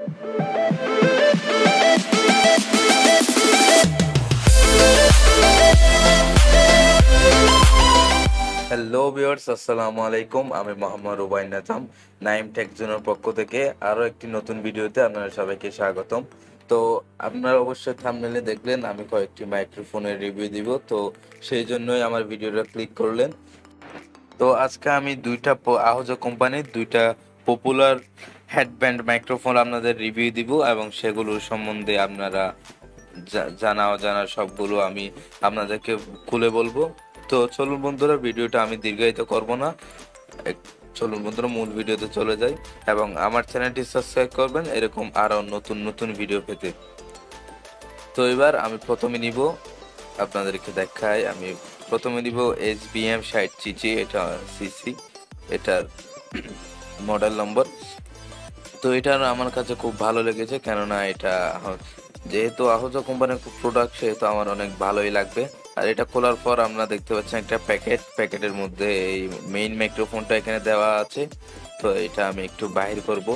Hello viewers, আসসালামু আলাইকুম। আমি মোহাম্মদ রুবাইন নাজাম, নাইম টেক জোনের পক্ষ থেকে আরও একটি নতুন ভিডিওতে আপনারা সবাইকে স্বাগতম। তো আপনারা অবশ্যই থাম্বনেলে দেখলেন আমি কয়েকটি মাইক্রোফোনের রিভিউ দিব, তো সেই জন্যই আমার ভিডিওটা ক্লিক করলেন। তো আজকে আমি আহোজো কোম্পানির দুইটা পপুলার হেডব্যান্ড মাইক্রোফোন আপনাদের রিভিউ দিব এবং সেগুলোর সম্বন্ধে আপনারা জানা অজানা সবগুলো আমি আপনাদেরকে খুলে বলবো। তো চলুন বন্ধুরা, ভিডিওটা আমি দীর্ঘায়িত করব না, চলুন বন্ধুরা মূল ভিডিওতে চলে যাই এবং আমার চ্যানেলটি সাবস্ক্রাইব করবেন এরকম আরো নতুন নতুন ভিডিও পেতে। তো এবার আমি প্রথমে নিব, আপনাদেরকে দেখাই, আমি প্রথমে নিব HBM 60 এটা সিসি, এটার মডেল নম্বর। তো এটা আমার কাছে খুব ভালো লেগেছে, কেননা এটা যেহেতু আহোজো কোম্পানির প্রোডাক্ট সেহেতু আমার অনেক ভালোই লাগবে। আর এটা খোলার পর আমরা দেখতে পাচ্ছেন একটা প্যাকেটের মধ্যে এই মেইন মাইক্রোফোনটা এখানে দেওয়া আছে। তো এটা আমি একটু বাহির করব।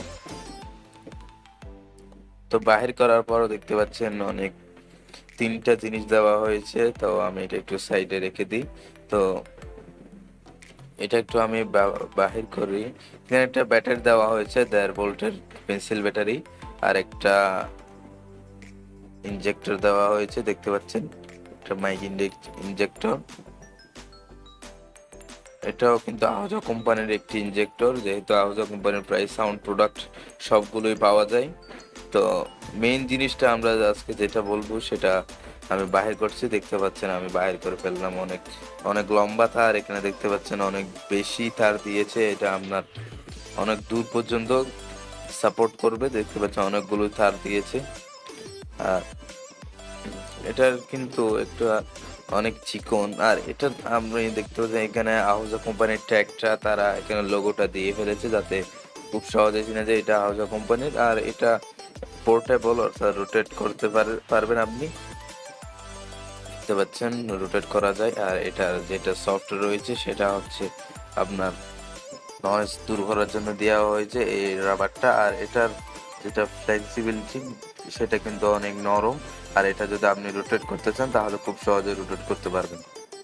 তো বাহির করার পরও দেখতে পাচ্ছেন অনেক তিনটা জিনিস দেওয়া হয়েছে। তো আমি এটা একটু সাইডে রেখে দিই। তো এটা একটু আমি বাহির করি। এখানে একটা ব্যাটারি দেওয়া হয়েছে 1.5 ভোল্টের পেন্সিল ব্যাটারি, আর একটা ইনজেক্টর দেওয়া হয়েছে, দেখতে পাচ্ছেন একটা মাইক ইনজেক্টর। এটাও কিন্তু আহোজো কোম্পানির একটি ইনজেক্টর, যেহেতু আহোজো কোম্পানির প্রায় সাউন্ড প্রোডাক্ট সবগুলোই পাওয়া যায়। তো মেইন জিনিসটা আমরা আজকে যেটা বলবো সেটা আমি বাহির করছি, দেখতে পাচ্ছেন আমি বাহির করে ফেললাম। অনেক অনেক লম্বা তার, এখানে দেখতে পাচ্ছেন অনেক বেশি তার দিয়েছে, এটা আপনার অনেক দূর পর্যন্ত সাপোর্ট করবে, দেখতে পাচ্ছেন অনেকগুলো তার দিয়েছে। আর এটার কিন্তু একটু অনেক চিকন, আর এটা আপনি দেখতে পাচ্ছেন এখানে আহোজো কোম্পানির ট্যাগটা তারা এখানে লোগোটা দিয়ে ফেলেছে, যাতে খুব সহজে চিনে যায় এটা আহোজো কোম্পানির। আর এটা পোর্টেবল, অর্থাৎ রোটেট করতে পারবেন আপনি, দেখতে পাচ্ছেন রোটেট করা যায়। আর এটার যেটা সফটওয়্যার রয়েছে সেটা হচ্ছে আপনার নয়েজ দূর করার জন্য দেওয়া হয়েছে এই রাবারটা। আর এটার যেটা ফ্লেক্সিবিলিটি সেটা কিন্তু অনেক নরম, আর এটা যদি আপনি রোটেট করতে চান তাহলে খুব সহজে রোটেট করতে পারবেন।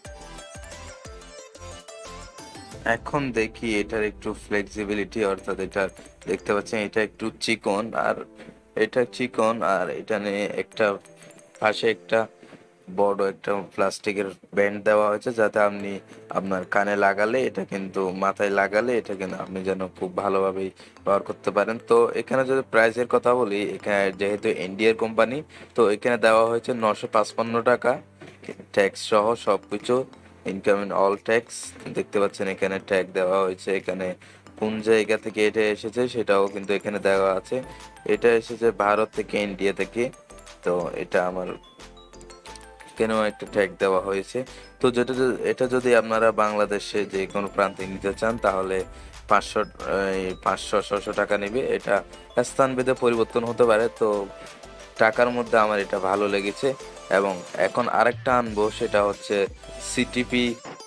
এখন দেখি এটার একটু ফ্লেক্সিবিলিটি, অর্থাৎ এটা দেখতে পাচ্ছেন এটা একটু চিকন, আর এটা নিয়ে একটা পাশে একটা বড় একটা প্লাস্টিকের ব্যান্ড দেওয়া হয়েছে, যাতে আপনি আপনার কানে লাগালে এটা কিন্তু মাথায় লাগালে এটা কিন্তু আপনি যেন খুব ভালোভাবেই ব্যবহার করতে পারেন। তো এখানে যদি প্রাইসের কথা বলি, এখানে যেহেতু ইন্ডিয়ার কোম্পানি, তো এখানে দেওয়া হয়েছে 955 টাকা, ট্যাক্স সহ সবকিছু, ইনকামিং অল ট্যাক্স। দেখতে পাচ্ছেন এখানে ট্যাগ দেওয়া হয়েছে, এখানে কোন জায়গা থেকে এটা এসেছে সেটাও কিন্তু এখানে দেওয়া আছে। এটা এসেছে ভারত থেকে, ইন্ডিয়া থেকে। তো এটা আমার কেন একটা ট্যাগ দেওয়া হয়েছে। তো এটা যদি আপনারা বাংলাদেশে যে কোনো প্রান্তে নিতে চান তাহলে 500-600 টাকা নেবে। এটা স্থানভেদে পরিবর্তন হতে পারে, তো টাকার মধ্যে আমার এটা ভালো লেগেছে। এবং এখন আরেকটা আনবো, সেটা হচ্ছে CTP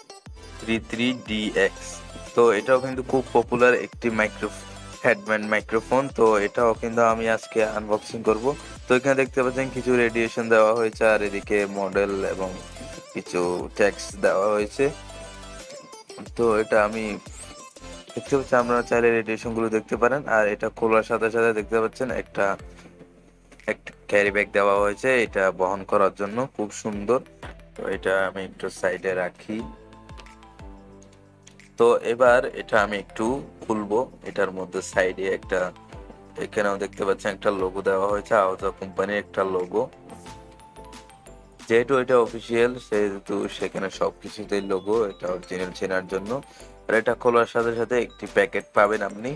33DX। তো এটাও কিন্তু খুব পপুলার একটি হেডব্যান্ড মাইক্রোফোন। তো এটাও কিন্তু আমি আজকে আনবক্সিং করব। তো এখানে দেখতে পাচ্ছেন কিছু রেডিয়েশন দেওয়া হয়েছে, আর এদিকে মডেল এবং কিছু ট্যাক্স দেওয়া হয়েছে। তো এটা আমি দেখতে পাচ্ছি, আপনারা চাইলে রেডিয়েশন গুলো দেখতে পারেন। আর এটা খোলার সাথে সাথে দেখতে পাচ্ছেন একটা ক্যারি ব্যাগ দেওয়া হয়েছে এটা বহন করার জন্য, খুব সুন্দর। তো এটা আমি একটু সাইডে রাখি। তো এবার এটা আমি একটু খুলবো। এটার মধ্যে সাইডে একটা, এখানেও দেখতে পাচ্ছেন একটা লোগো দেওয়া হয়েছে, আহোজো কোম্পানির একটা লোগো। যেহেতু এটা অফিসিয়াল সেহেতু সেখানে সবকিছুতেই লোগো, এটা অরিজিনাল চেনার জন্য। আর এটা খোলার সাথে সাথে একটি প্যাকেট পাবেন আপনি।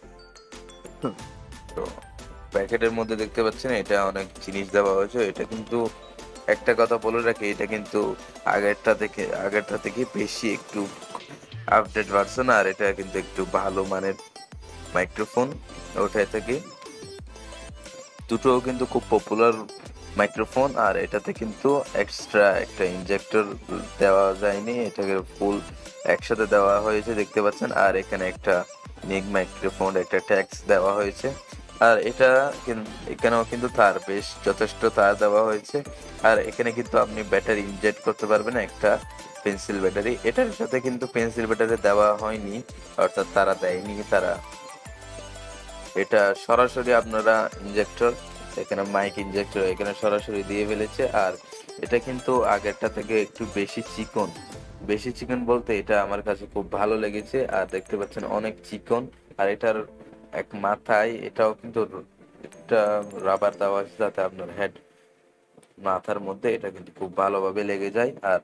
তো প্যাকেটের মধ্যে দেখতে পাচ্ছেন এটা অনেক জিনিস দেওয়া হয়েছে। এটা কিন্তু একটা কথা বলে রাখি, এটা কিন্তু আগেরটা থেকে বেশি একটু আপডেট ভার্সন, আর এটা কিন্তু একটু ভালো মানের মাইক্রোফোন ওঠায় থেকে। দুটোও কিন্তু খুব পপুলার মাইক্রোফোন। আর এটাতে কিন্তু এক্সট্রা একটা ইনজেক্টর দেওয়া যায়নি, এটাকে ফুল একসাথে দেওয়া হয়েছে, দেখতে পাচ্ছেন। আর এখানে একটা নিক মাইক্রোফোন একটা ট্যাক্স দেওয়া হয়েছে। আর এটা এখানেও কিন্তু তার বেশ যথেষ্ট তার দেওয়া হয়েছে। আর এখানে কিন্তু আপনি ব্যাটারি ইনজেক্ট করতে পারবেন, একটা পেন্সিল ব্যাটারি। এটার সাথে কিন্তু পেন্সিল ব্যাটারি দেওয়া হয়নি, অর্থাৎ তারা দেয়নি তারা। এটা সরাসরি আপনারা ইনজেক্টর, এখানে মাইক ইনজেক্টর এখানে সরাসরি দিয়ে ফেলেছে। আর এটা কিন্তু আগেরটা থেকে একটু বেশি চিকন বলতে এটা আমার কাছে খুব ভালো লেগেছে। আর দেখতে পাচ্ছেন অনেক চিকন। আর এটার এক মাথায় এটাও কিন্তু একটা রাবার দেওয়া আছে, যাতে আপনার হেড মাথার মধ্যে এটা কিন্তু খুব ভালোভাবে লেগে যায়। আর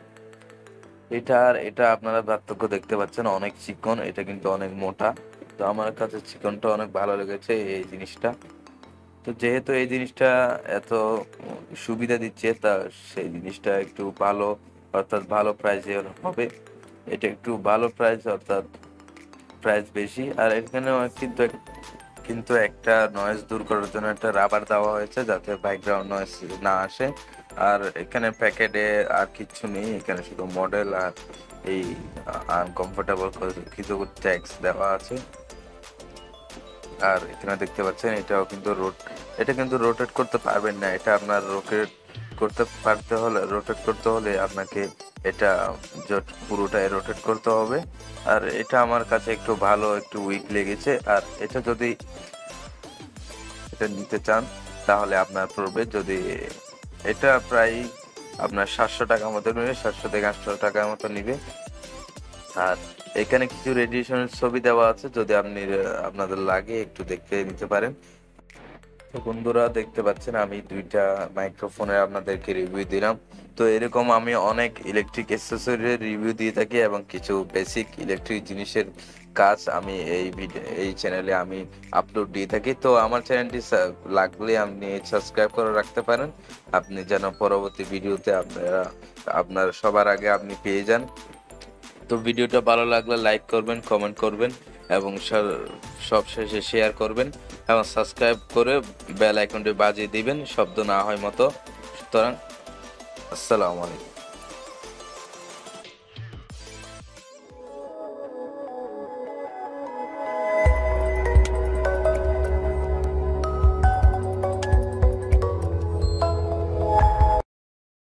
এটা আপনারা পার্থক্য দেখতে পাচ্ছেন, অনেক চিকন, এটা কিন্তু অনেক মোটা। তো আমার কাছে চিকনটা অনেক ভালো লেগেছে এই জিনিসটা। তো যেহেতু এই জিনিসটা এত সুবিধা দিচ্ছে, তা সেই জিনিসটা একটু ভালো, অর্থাৎ ভালো প্রাইসে হবে। এটা একটু ভালো প্রাইস, অর্থাৎ প্রাইস বেশি। আর এখানেও কিন্তু একটা নয়েজ দূর করার জন্য একটা রাবার দেওয়া হয়েছে, যাতে ব্যাকগ্রাউন্ড নয়েজ না আসে। আর এখানে প্যাকেটে আর কিচ্ছু নেই, এখানে শুধু মডেল আর এই আনকমফোর্টেবল কিছু ট্যাক্স দেওয়া আছে। আর এখানে দেখতে পাচ্ছেন এটা কিন্তু রোটেট করতে পারবেন না। এটা আপনার রোটেট করতে হলে আপনাকে এটা পুরোটাই রোটেট করতে হবে। আর এটা আমার কাছে একটু উইক লেগেছে। আর এটা যদি এটা নিতে চান তাহলে আপনার পড়বে, যদি এটা প্রায় আপনার 700 টাকার মতো নেবে, 700 থেকে 800 টাকার মতো নিবে। আর এখানে কিছু রেডিয়েশনের ছবি দেওয়া আছে, যদি আপনাদের লাগে একটু দেখতে নিতে পারেন। তো বন্ধুরা দেখতে পাচ্ছেন আমি দুইটা মাইক্রোফোনের আপনাদেরকে রিভিউ দিলাম। তো এরকম আমি অনেক ইলেকট্রিক অ্যাক্সেসরির রিভিউ দিয়ে থাকি, এবং কিছু বেসিক ইলেকট্রিক জিনিসের কাজ আমি এই চ্যানেলে আমি আপলোড দিয়ে থাকি। তো আমার চ্যানেলটি লাগলে আপনি সাবস্ক্রাইব করে রাখতে পারেন, আপনি যেন পরবর্তী ভিডিওতে আপনার সবার আগে আপনি পেয়ে যান। তো ভিডিওটা ভালো লাগলে লাইক করবেন, কমেন্ট করবেন, এবং সবশেষে শেয়ার করবেন, এবং সাবস্ক্রাইব করে বেল আইকনটি বাজিয়ে দিবেন শব্দ না হয় মতো। সুতরাং আসসালামু আলাইকুম।